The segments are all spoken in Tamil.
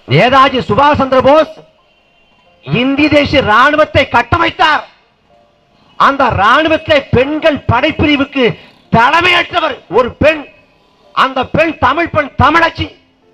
நேதாஜி சுபாஷ் சந்திர போஸ் இந்திய தேசிய ராணுவத்தை கட்டமைத்தார். அந்த ராணுவத்தில் பெண்கள் படைப்பிரிவுக்கு தலைமையேற்றவர் ஒரு பெண். அந்த பெண் தமிழ் பெண், தமிழச்சி.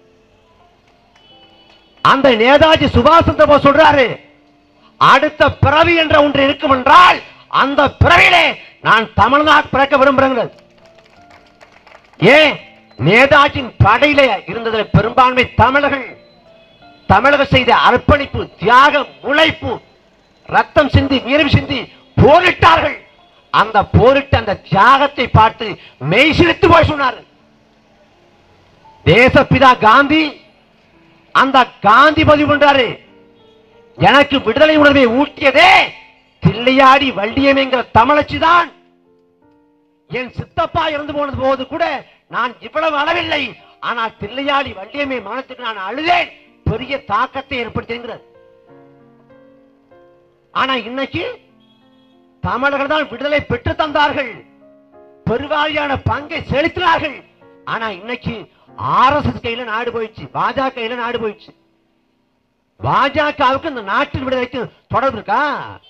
அந்த நேதாஜி சுபாஷ் சந்திர போஸ் சொல்றாரு, அடுத்த பிறவி என்ற ஒன்று இருக்கும் என்றால் அந்த பிறவியிலே நான் தமிழ்நாடு பிறக்க விரும்புகிறேன். ஏன்? நேதாஜியின் படையிலே இருந்ததில் பெரும்பான்மை தமிழர்கள். தமிழர்கள் செய்த அர்ப்பணிப்பு, தியாகம், உழைப்பு, ரத்தம் சிந்தி, வீரம் சிந்தி போரிட்டார்கள். அந்த போரிட்ட அந்த தியாகத்தை பார்த்து மெய் சிலிர்த்து போய் சொன்னார். தேசப்பிதா காந்தி, அந்த காந்தி பதிவு பண்றாரு, எனக்கு விடுதலை உணர்வை ஊட்டியதே தில்லையாடி வள்ளியம்ங்கிற தமிழச்சி தான். என் சித்தப்பா இறந்து போனது போது கூட நான் இவ்வளவு அளவில்லை, ஆனால் தில்லையாடி வள்ளியம்மை மனத்துக்கு நான் அழுதேன், பெரிய தாக்கத்தை ஏற்படுத்துகிறது. ஆனா இன்னைக்கு தமிழர்கள் தான் விடுதலை பெற்று தந்தார்கள், பெருவாரியான பங்கை செலுத்தினார்கள். ஆனா இன்னைக்கு ஆர்எஸ்எஸ் கையில நாடு போயிடுச்சு, பாஜக கையில நாடு போயிடுச்சு. பாஜகவுக்கு இந்த நாட்டின் விடுதலைக்கு தொடர்பு இருக்கா?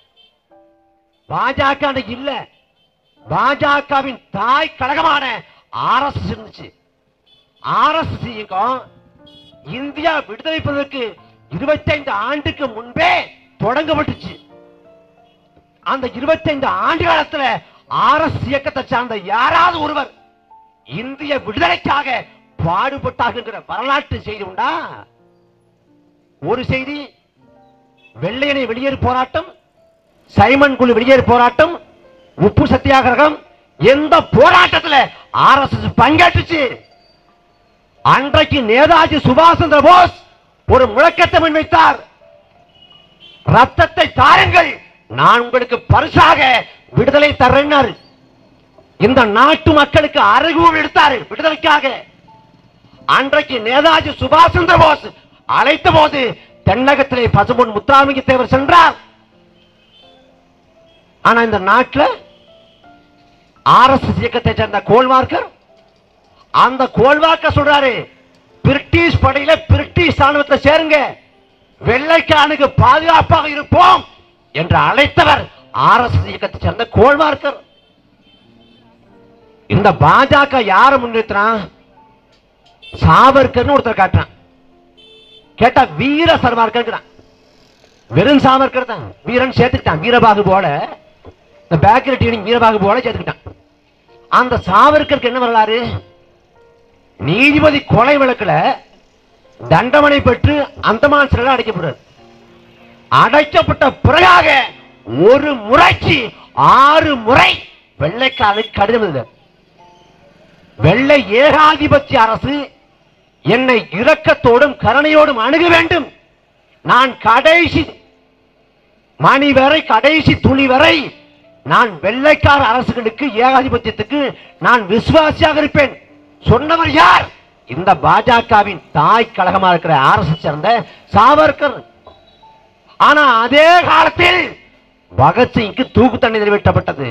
பாஜக இல்ல, பாஜகவின் தாய் கழகமான ஆர்எஸ்எஸ் இருந்துச்சு. ஆர்எஸ்எஸ் இயக்கம் இந்தியா விடுதலை பெறுவதற்கு 25 ஆண்டுக்கு முன்பே தொடங்கப்பட்டுச்சு. அந்த 25 ஆண்டு காலத்தில் ஆர்எஸ்எஸ் இயக்கத்தை சார்ந்த யாராவது ஒருவர் இந்திய விடுதலைக்காக பாடுபட்டார்கள் வரலாற்று செய்தி உண்டா? ஒரு செய்தி, வெள்ளையனை வெளியேறு போராட்டம், சைமன் குழு வெளியேறு போராட்டம், உப்பு சத்தியாகிரகம், எந்த போராட்டத்தில் ஆர்எஸ்எஸ் பங்கேற்றுச்சு? அன்றைக்கு நேதாஜி சுபாஷ் சந்திர போஸ் ஒரு முழக்கத்தை முன்வைத்தார், ரத்தத்தை தாருங்கள், நான் உங்களுக்கு பரிசாக விடுதலை தர்றேன். இந்த நாட்டு மக்களுக்கு அறைகூவல் எடுத்தார் விடுதலைக்காக. அன்றைக்கு நேதாஜி சுபாஷ் சந்திர போஸ் அழைத்த போது தென்னகத்திலே பசும்பொன் முத்துராமலிங்க தேவர் சென்றார். ஆனா இந்த நாட்டில் ஆர்எஸ்எஸ் இயக்கத்தை சேர்ந்த கோல்வார்கர், அந்த கோல்வார்கர் சொல்றாரு, பிரிட்டிஷ் படையில பிரிட்டிஷ் ராணுவத்தில் சேருங்க, வெள்ளைக்கானுக்கு பாதுகாப்பாக இருப்போம் என்று அழைத்தவர் ஆர்எஸ்எஸ் இயக்கத்தை சேர்ந்த கோல்வார்கர். இந்த பாஜக யாரை முன்னிறுத்தினான்? சாவர்கர் ஒருத்தர் காட்டுறான். கேட்டா வீர சர்வார்கர், வெறும் சாவர்கர் தான், வீரன் சேர்த்துக்கிட்டான். வீரபாகு போல இந்த பேக்கரி டீனிங் வீரபாகு போல சேர்த்துக்கிட்டான். அந்த சாவர்கருக்கு என்ன வரலாறு? நீதிபதி கொலை வழக்குல தண்டனை பெற்று அந்தமான் சிறையில் அடைக்கப்படுறார். அடைக்கப்பட்ட பிறகாக ஒரு முறைக்கு 6 முறை வெள்ளைக்காரனுக்கு கடிதம் எழுத, வெள்ளை ஏகாதிபத்திய அரசு என்னை இரக்கத்தோடும் கருணையோடும் அணுக வேண்டும், நான் கடைசி மணி வரை, கடைசி துளி வரை நான் வெள்ளைக்கார அரசுகளுக்கு, ஏகாதிபத்தியத்துக்கு நான் விசுவாசியாக இருப்பேன் சொன்னவர் யார்? இந்த பாஜகவின் தாய் கழகமாக இருக்கிற ஆர்எஸ்எஸ் சேர்ந்த சாவர்கர். ஆனா அதே காலத்தில் பகத்சிங்க்கு தூக்கு தண்டனை நிறைவேற்றப்பட்டது.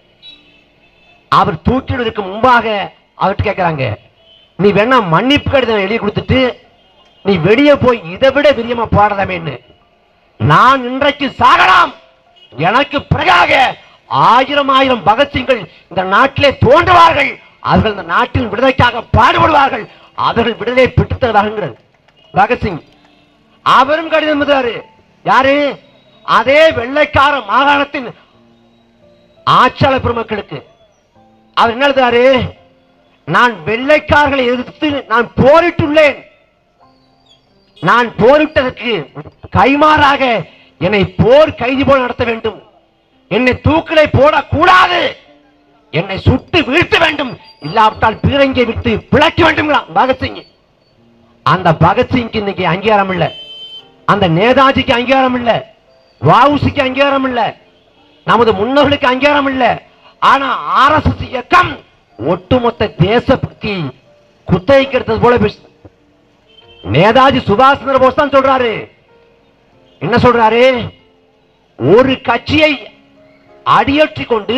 அவர் தூக்கிடுவதற்கு முன்பாக அவர்கிட்ட கேட்கிறாங்க, நீ வேணா மன்னிப்பு கடிதம் எழுதி கொடுத்துட்டு நீ வெளியே போய் இதை விட விரியமா பாடலாமேன்னு. நான் இன்றைக்கு சாகலாம், எனக்கு பிறகாக 1000 பகத்சிங்கள் இந்த நாட்டிலே தோன்றுவார்கள், அவர்கள் இந்த நாட்டின் விடுதலைக்காக பாடுபடுவார்கள், அவர்கள் விடுதலை பெற்று தருவார்கள். பகத்சிங் அவரும் கடிதம் எழுதுறாரு. யாரு? அதே வெள்ளைக்கார மாகாணத்தின் ஆட்சியாளர் பெருமக்களுக்கு. அவர் என்ன எழுதுறாரு? நான் வெள்ளைக்காரர்களை எதிர்த்து நான் போரிட்டுள்ளேன், நான் போரிட்டதற்கு கைமாறாக என்னை போர் கைதி போல நடத்த வேண்டும், என்னை தூக்கிலை போடக்கூடாது, என்னை சுட்டு வீழ்த்த வேண்டும், இல்லாவிட்டால் பீரங்கை விட்டு பிழைக்க வேண்டும் பகத்சிங். அந்த பகத்சிங்க்கு இன்னைக்கு அங்கீகாரம் இல்லை, அந்த நேதாஜிக்கு அங்கீகாரம் இல்லை, வஉசிக்கு அங்கீகாரம் இல்லை, நமது முன்னோர்களுக்கு அங்கீகாரம் இல்லை. ஆனா ஆர்எஸ்எஸ் இயக்கம் ஒட்டுமொத்த தேசபக்தி குத்தகைக்கிறது போல நேதாஜி சுபாஷ் சந்திர போஸ் தான் சொல்றாரு. என்ன சொல்றாரு? ஒரு கட்சியை அடியற்றி கொண்டு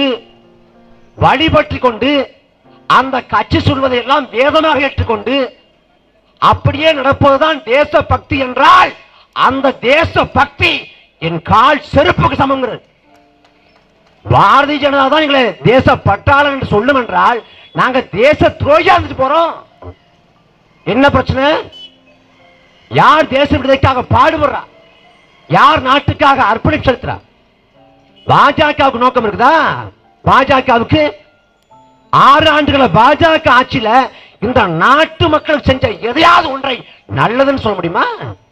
வழிபற்றி கொண்டு அந்த கட்சி சொல்வதை எல்லாம் வேதமாக ஏற்றுக்கொண்டு அப்படியே நடப்பதுதான் தேச பக்தி என்றால் அந்த தேச பக்தி என் கால் செருப்புக்கு சமங்கிறது. பாரதிய ஜனதா தான் எங்களை தேச பற்றாளர் என்று சொல்லும் என்றால் நாங்க தேச துரோகியா இருந்துட்டு போறோம். என்ன பிரச்சனை? யார் தேச விடுதலைக்காக பாடுபடுறா? யார் நாட்டுக்காக அர்ப்பணிப்பு செலுத்துறா? பாஜகவுக்கு நோக்கம் இருக்குதா? பாஜகவுக்கு 6 ஆண்டுகள பாஜக ஆட்சியில இந்த நாட்டு மக்கள் செஞ்ச எதையாவது ஒன்றை நல்லதுன்னு சொல்ல முடியுமா?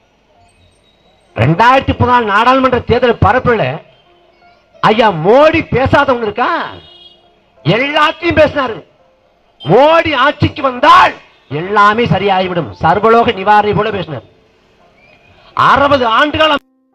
2014 நாடாளுமன்ற தேர்தல் பரப்புல ஐயா மோடி பேசாதவங்க இருக்கா? எல்லாத்தையும் பேசினாரு. மோடி ஆட்சிக்கு வந்தால் எல்லாமே சரியாகிவிடும், சர்வலோக நிவாரணை போல பேசினார். 60 ஆண்டுகள்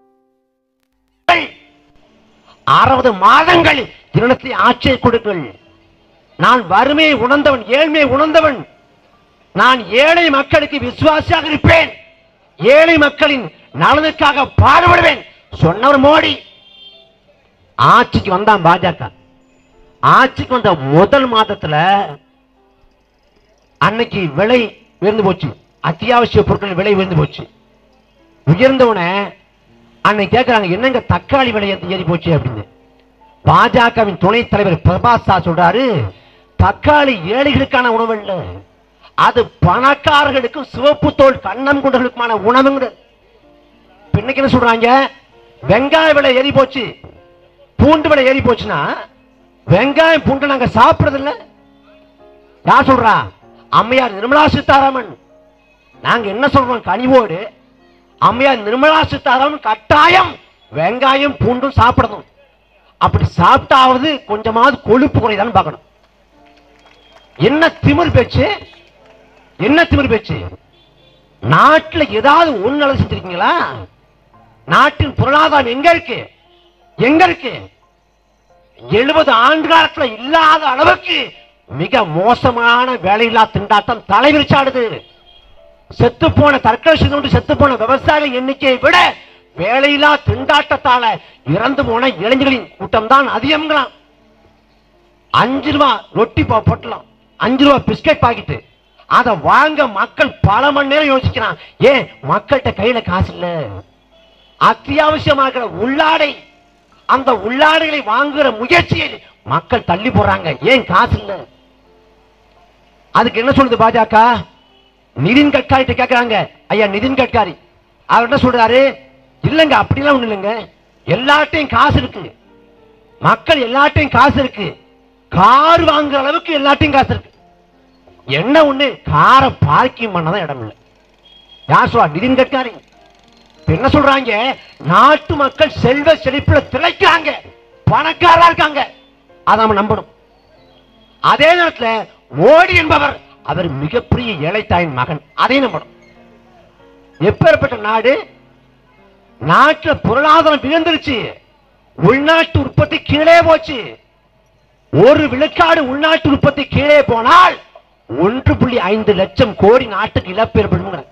60 மாதங்கள் திருணத்தை ஆட்சியை கொடுங்கள். நான் வறுமையை உணர்ந்தவன், ஏழ்மையை உணர்ந்தவன். நான் ஏழை மக்களுக்கு விசுவாசியாக இருப்பேன், ஏழை மக்களின் நலனுக்காக பாடுபடுவேன் சொன்னவர் மோடி. ஆட்சிக்கு வந்தான் பாஜக. ஆட்சிக்கு வந்த முதல் மாதத்துல அன்னைக்கு விலை உயர்ந்து போச்சு, அத்தியாவசிய பொருட்கள் விலை உயர்ந்து போச்சு. உயர்ந்தவன அன்னைக்கு கேட்கிறாங்க, என்னங்க தக்காளி விலை ஏறி போச்சு அப்படின்னு. பாஜகவின் துணைத் தலைவர் பிரபாஸ் சொல்றாரு, தக்காளி ஏழைகளுக்கான உணவு இல்ல, அது பணக்காரர்களுக்கும் சிவப்பு தோல் கண்ணம் கொண்டவர்களுக்குமான உணவுங்க. இன்னைக்கு என்ன சொல்றாங்க? வெங்காய விலை ஏறி போச்சு, பூண்டு விலை ஏறி போச்சுன்னா வெங்காயம் பூண்டு நாங்க சாப்பிடுறது இல்ல. யார் சொல்றா? அம்மையார் நிர்மலா சீதாராமன். நாங்க என்ன சொல்றோம் கனிவோடு, அம்மையார் நிர்மலா சீதாராமன் கட்டாயம் வெங்காயம் பூண்டும் சாப்பிடணும். அப்படி சாப்பிட்டாவது கொஞ்சமாவது கொழுப்பு குறைதான் பார்க்கணும். என்ன திமிர் பேச்சு, என்ன திமிர் பேச்சு? நாட்டில் ஏதாவது ஒண்ணு நல்லது செஞ்சிருக்கீங்களா? நாட்டின் பொருளாதாரம் எங்க இருக்கு? எங்க இருக்கு? 70 ஆண்டு காலத்துல இல்லாத அளவுக்கு மிக மோசமான வேலையில்லா திண்டாட்டம் தலைவிரிச்சாடுது. செத்து போன தற்கொலை செத்து போன விவசாய எண்ணிக்கையை விட வேலையில்லா திண்டாட்டத்தால இறந்து போன இளைஞர்களின் கூட்டம் தான் அதிகம். 5 ரூபாய் ரொட்டி போட்டலாம், 5 ரூபாய் பிஸ்கட் பாக்கெட்டு, அதை வாங்க மக்கள் பல மணி நேரம் யோசிக்கிறான். ஏன்? மக்கள்கிட்ட கையில காசு இல்ல. அத்தியாவசியமாக உள்ளாடை, அந்த உள்ளாடைகளை வாங்குற முயற்சியை மக்கள் தள்ளி போறாங்க. ஏன்? காசு இல்ல. அதுக்கு என்ன சொல்லுது பாஜக? நிதின் கட்காரி கேட்கிறாங்க, ஐயா நிதின் கட்காரி அவர் என்ன சொல்றாரு? இல்லங்க அப்படிலாம் ஒண்ணு இல்லைங்க, எல்லாட்டையும் காசு இருக்கு, மக்கள் எல்லாட்டையும் காசு இருக்கு, கார் வாங்குற அளவுக்கு எல்லாட்டையும் காசு இருக்கு. என்ன ஒண்ணு? காரை பார்க்கிங் பண்ணதான் இடம் இல்லை. யார் சொல்றா? நிதின் கட்காரி. என்ன சொல்றாங்க? நாட்டு மக்கள் செல்வ செழிப்புல திளைக்கிறாங்க, பணக்காரா இருக்காங்க, அதை நம்ம நம்பணும். அதே நேரத்தில் மோடி என்பவர் அவர் மிகப்பெரிய ஏழைத்தாயின் மகன், அதை நம்பணும். எப்பேற்பட்ட நாடு? நாட்டில் பொருளாதாரம் விழுந்துருச்சு, உள்நாட்டு உற்பத்தி கீழே போச்சு. 1 விழுக்காடு உள்நாட்டு உற்பத்தி கீழே போனால் 1.5 லட்சம் கோடி நாட்டுக்கு இழப்பு ஏற்படும்.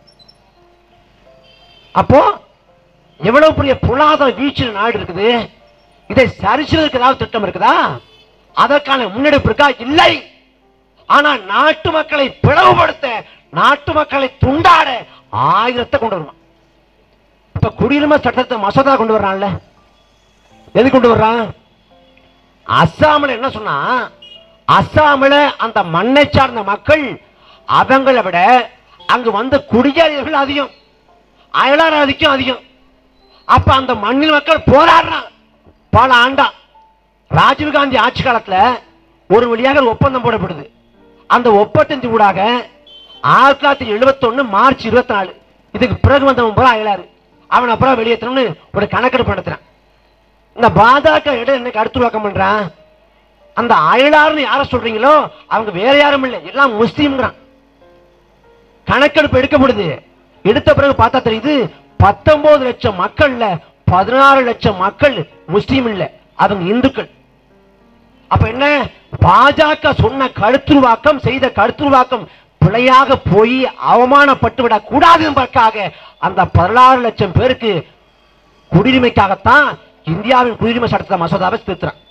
அப்போ எவ்வளவு பெரிய பொருளாதார வீழ்ச்சி நாடு இருக்குது. இதை சரி செய்வதற்கு ஏதாவது திட்டம் இருக்குதா? அதற்கான முன்னெடுப்பு இருக்கா? இல்லை. ஆனா நாட்டு மக்களை பிளவுபடுத்த, நாட்டு மக்களை துண்டாட ஆயிரத்தை கொண்டு வரணும். இப்ப குடியுரிமை சட்டத்தை மசோதா கொண்டு வர்றான்ல, எது கொண்டு வர்றான்? அஸ்ஸாமில் என்ன சொன்னா, அஸ்ஸாமில் அந்த மண்ணை சார்ந்த மக்கள் அவங்களை விட அங்கு வந்த குடியேறியவர்கள் அதிகம், அயலார் அதிகம். அப்ப அந்த மண்ணில் மக்கள் போராடுறாங்க பல ஆண்டா. ராஜீவ்காந்தி ஆட்சி காலத்துல ஒரு வழியாக ஒப்பந்தம் போடப்படுது. அந்த ஒப்பந்தத்தின் ஊடாக 1971 மார்ச் 24 இதுக்கு பிறகு வந்தவன் அயலாறு, அவன் அப்புறம் வெளியேற்றணும்னு ஒரு கணக்கெடுப்பு நடத்துறான். இந்த பாஜக இடம் என்னைக்கு அடுத்துருவாக்கம் பண்றான்? அந்த அயலாறுன்னு யார சொல்றீங்களோ அவங்க வேற யாரும் இல்லை, எல்லாம் முஸ்லீம்ங்கிறான். கணக்கெடுப்பு எடுக்கப்படுது. எடுத்த பிறகு பார்த்தா தெரியுது 19 லட்சம் மக்கள்ல 16 லட்சம் மக்கள் முஸ்லீம் இல்ல, அவங்க இந்துக்கள். அப்ப என்ன? பாஜக சொன்ன கருத்துருவாக்கம், செய்த கருத்துருவாக்கம் பிழையாக போய் அவமானப்பட்டு விட கூடாது என்பதற்காக அந்த 16 லட்சம் பேருக்கு குடியுரிமைக்காகத்தான் இந்தியாவின் குடியுரிமை சட்டத்தை மசோதாவை திருத்துறான்.